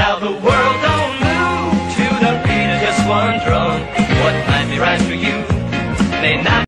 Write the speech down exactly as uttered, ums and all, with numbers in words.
how the world don't move to the beat of just one drum. What might be right for you may not